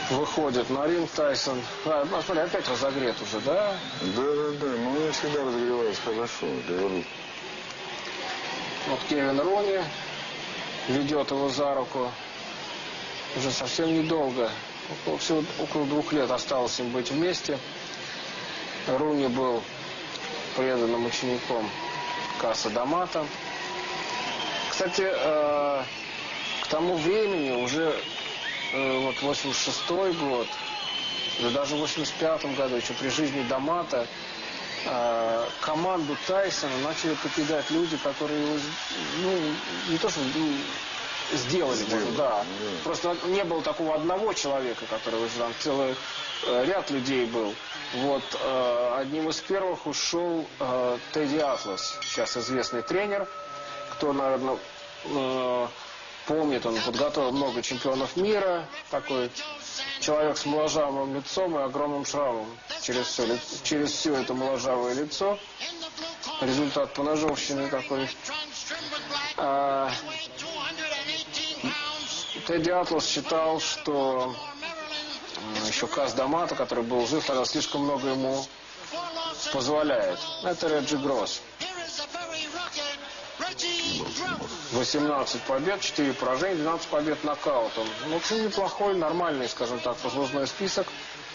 Выходит на ринг Тайсон. Смотри, опять разогрет уже, да? Да. Ну, я всегда разогреваюсь хорошо, говорю. Вот Кевин Руни ведет его за руку. Уже совсем недолго. Всего около 2 лет осталось им быть вместе. Руни был преданным учеником Каса Дамата. Кстати, к тому времени уже вот 86-й год, да даже в 85-м году, еще при жизни Дамата, команду Тайсона начали покидать люди, которые его, не то что сделали, да. Просто не было такого одного человека, который уже там целый ряд людей был. Вот одним из первых ушел Тедди Атлас, сейчас известный тренер, кто, наверное, помнит, он подготовил много чемпионов мира, такой человек с моложавым лицом и огромным шрамом через все это моложавое лицо. Результат поножовщины такой. Тедди Атлас считал, что еще Кас Дамата, который был жив, тогда слишком много ему позволяет. Это Реджи Гросс. 18 побед, 4 поражения, 12 побед нокаутом. В общем, неплохой, нормальный, скажем так, послужной список.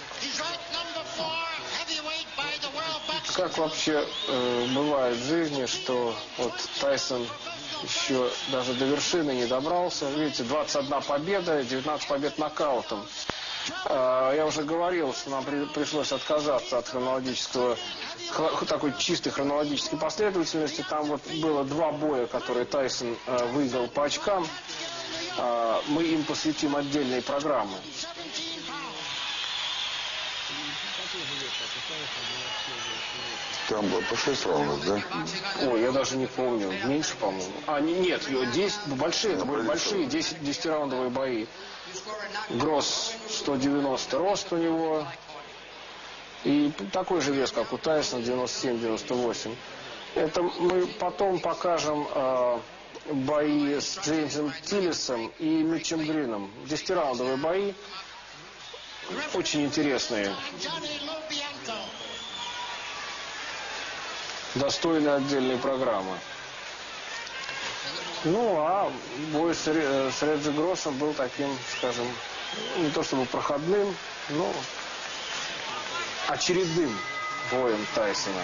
Как вообще бывает в жизни, что вот Тайсон еще даже до вершины не добрался. Видите, 21 победа, 19 побед нокаутом. Я уже говорил, что нам пришлось отказаться от хронологического, такой чистой хронологической последовательности. Там вот было 2 боя, которые Тайсон выиграл по очкам. Мы им посвятим отдельные программы. Там было по 6 раундов, да? Ой, я даже не помню. Меньше, по-моему. Нет, 10, большие, это были большие 10-раундовые бои. Гросс 190 рост у него. И такой же вес, как у Тайсона, 97-98. Это мы потом покажем бои с Джеймсом Тиллисом и Митчем Грином. 10-раундовые бои. Очень интересные. Достойные отдельной программы. Ну, а бой с Реджи Гроссом был таким, скажем, не то чтобы проходным, но очередным боем Тайсона.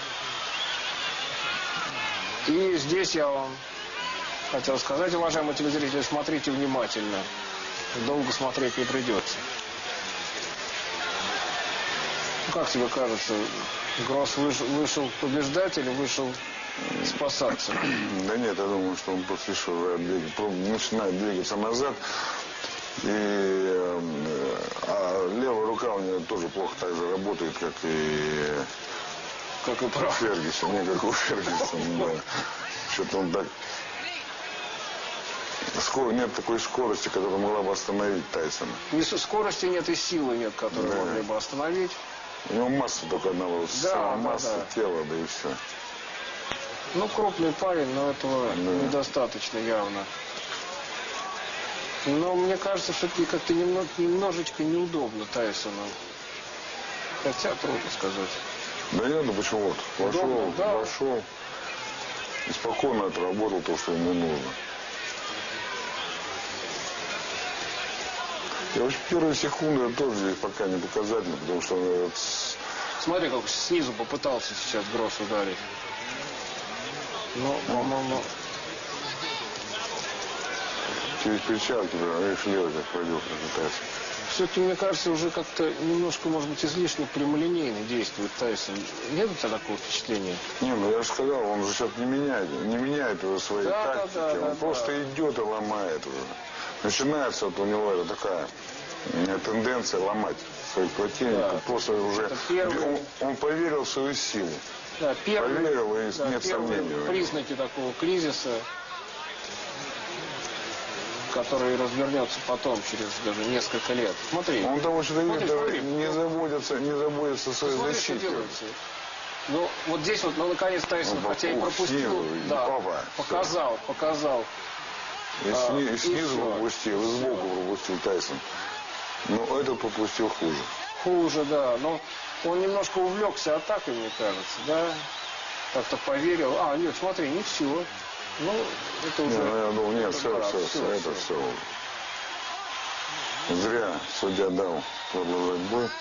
И здесь я вам хотел сказать, уважаемые телезрители, смотрите внимательно. Долго смотреть не придется. Как тебе кажется, Гросс вышел побеждать или вышел спасаться? Да нет, я думаю, что он после шоу начинает двигаться назад. И левая рука у него тоже плохо так же работает, как и прав. Фергюсон. Не как у Фергюсона, да. Что-то он так... Нет такой скорости, которая могла бы остановить Тайсона. Ни скорости нет и силы нет, которые могли бы остановить. У него масса только одного, масса тела, да и все. Ну, крупный парень, но этого недостаточно явно. Но мне кажется, все-таки как-то немножечко неудобно Тайсону. Хотя трудно сказать. Да нет, ну почему? Вошел и спокойно отработал то, что ему нужно. И вообще первые секунды тоже здесь пока не показательно, потому что... Смотри, как снизу попытался сейчас Гросс ударить. Но, по-моему... Через перчатки, видишь, левый как пойдет, пытается. Все-таки, мне кажется, уже как-то немножко, может быть, излишне прямолинейно действует Тайсон. Нет у тебя такого впечатления? Не, ну я же сказал, он же сейчас не меняет уже свои тактики. Он просто идет и ломает уже. Начинается вот у него это такая тенденция ломать своих противников. Да. Просто уже он поверил в свою силу. Да, поверил, и нет сомнений. Признаки такого кризиса, который развернется потом, через даже несколько лет. Смотри. Он того, что не заботится о своей защите. Ну, вот здесь вот, наконец Тайсон, хотя и пропустил, показал. И снизу пропустил, и сбоку пропустил Тайсон. Но это попустил хуже. Хуже, да. Но он немножко увлекся атакой, мне кажется, да. Как-то поверил. А, нет, смотри, не все. Ну, это уже... Не, я думал, нет, все. Зря судья дал продолжать бой.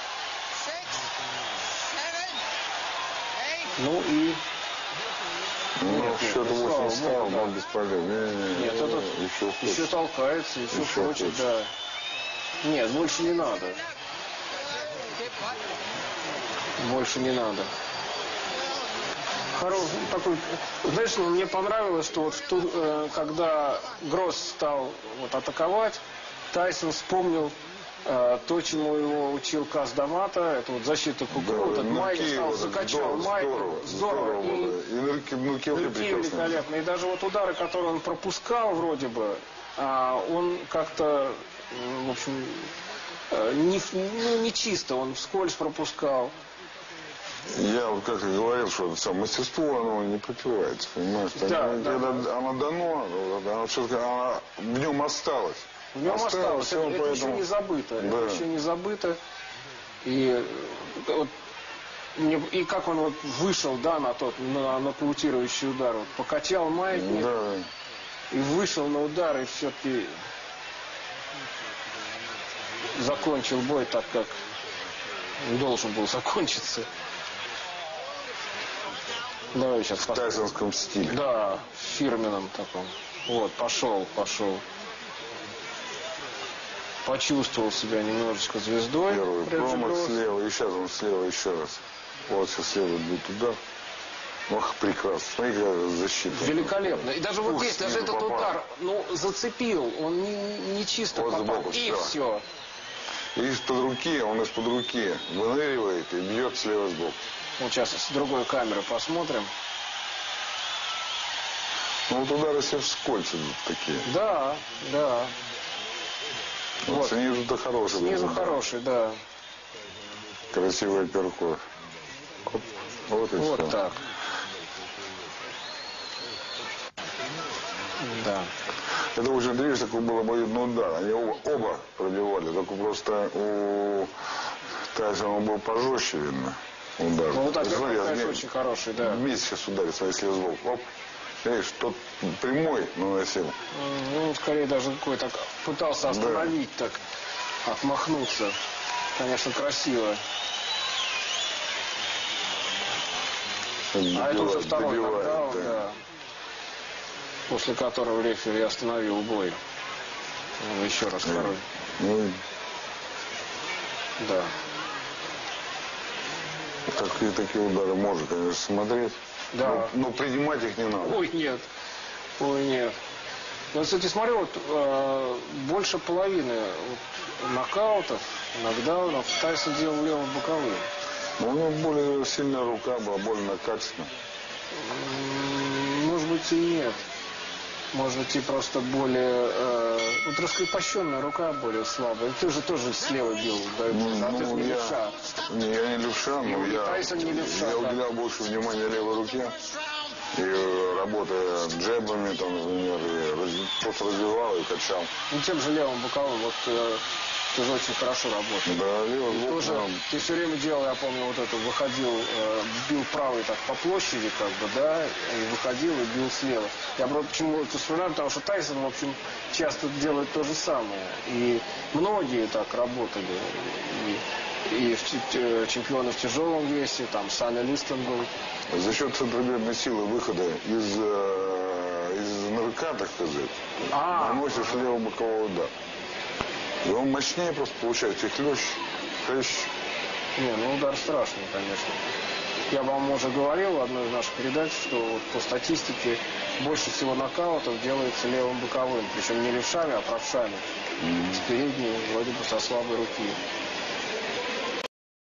Ну и... Ну, счет 8 стал, но бесполезно. Нет, этот еще толкается, еще хочет, да. Нет, больше не надо. Больше не надо. Такой, знаешь, мне понравилось, что вот когда Гросс стал вот атаковать, Тайсон вспомнил то, чему его учил Каз Дамата, это вот защита куку, да, этот майк стал, закачал майку. Здорово. И нырки великолепно. И даже вот удары, которые он пропускал вроде бы, он как-то, в общем, не чисто, он вскользь пропускал. Я вот как и говорил, что мастерство, оно не пропивается, понимаешь? Да, когда оно дано, оно все-таки в нем осталось. В нем осталось. Это поэтому... еще не забыто. Да. Это еще не забыто. И, вот, и как он вот вышел, да, на нокаутирующий удар. Вот, покачал маятник. Да. И вышел на удар, и все-таки закончил бой так, как должен был закончиться. Давай сейчас в тайсонском стиле. Да, в фирменном таком. Вот, пошел. Почувствовал себя немножечко звездой. Первый промах слева, и сейчас он слева еще раз. Вот сейчас слева будет удар. Ох, прекрасно. Смотри, какая защита. Великолепно. И даже вот здесь, даже этот удар, зацепил. Он не чисто вот попал. Сбоку, и все. И из-под руки, он из-под руки выныривает и бьет слева сбоку. Вот сейчас с другой камеры посмотрим. Ну вот удары все вскользь идут такие. Да. Вот. Снизу-то хороший. Снизу хороший, да. Красивый апперкот. Вот и вот все. Так. Да. Это очень древний такой был обоюдный удар. Они оба пробивали. Только просто у Тайсона был пожестче, видно, удар. Ну вот апперкот очень хороший, да. Вместе сейчас ударится, если сбоку. Оп. Видишь, тот прямой наносил. Ну, скорее даже какой-то пытался остановить, да. Так, отмахнуться. Конечно, красиво. Это уже второй нокаут, да. После которого рефери остановил бой. Еще раз второй. Да. Такие удары можно, конечно, смотреть. Да. Но принимать их не надо. Ой, нет. Ну, кстати, смотрю, вот, больше половины нокаутов, нокдаунов Тайсон делал левым боковым. У него более сильная рука была, более накачанная. Может быть и нет. Может быть и просто более... вот раскрепощенная рука более слабая. Ты же тоже слева бил, да? Ты же не левша. Я не левша, но я уделял больше внимания левой руке. И работая джебами, там, например, просто развивал и качал. Ну, тем же левым боковым, вот ты же очень хорошо работал. Да, левый бок. Тоже, ты все время делал, я помню, вот это, выходил, бил правый так по площади, как бы, да, и выходил и бил слева. Я просто почему это вспоминаю, потому что Тайсон, в общем, часто делает то же самое. И многие так работали. И чемпионы в тяжелом весе, там, Саня Листон был. За счет центробежной силы выхода из нырка, так сказать, наносишь левый боковой удар. И он мощнее просто получается, и хлещ. Не, ну удар страшный, конечно. Я вам уже говорил в одной из наших передач, что вот по статистике больше всего нокаутов делается левым боковым. Причем не левшами, а правшами. С передней, вроде бы со слабой руки.